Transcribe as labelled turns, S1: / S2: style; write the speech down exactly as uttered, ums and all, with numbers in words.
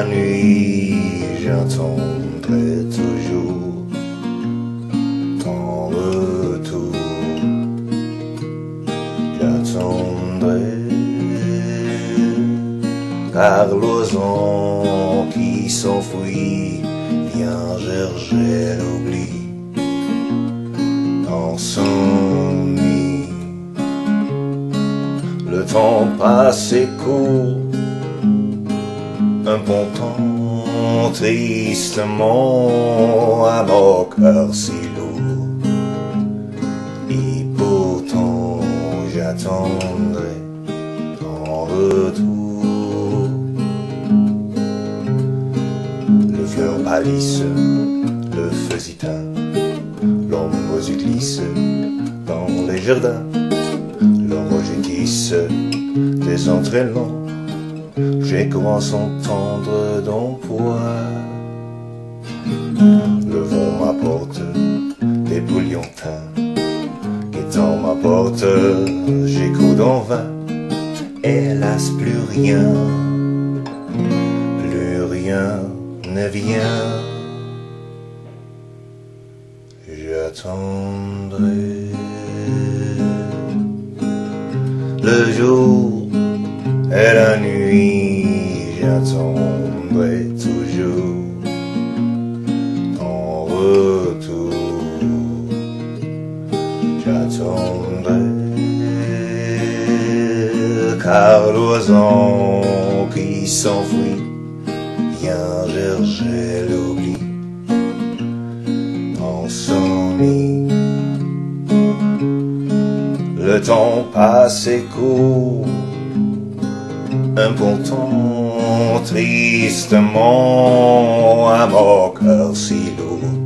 S1: nuit, j'attendrai toujours ton retour. J'attendrai, car l'ozon qui s'enfuit vient chercher l'oubli dans son nuit. Le temps passe et court, un bon temps tristement à mon cœur si lourd. Et pourtant j'attendrai ton retour. Le fleur pâlisse, le feu s'éteint, l'ombre se glisse dans les jardins, l'ombre tisse des entraînements. J'ai commencé à entendre ton poids. Le vent m'apporte des bouillantins, guettant ma porte, j'écoute en vain. Hélas, plus rien, plus rien ne vient. J'attendrai le jour et la nuit, j'attendrai toujours ton retour. J'attendrai, car l'oiseau qui s'enfuit vient chercher l'oubli dans son nid. Le temps passe et court, un bon temps tristement à mon cœur si lourd.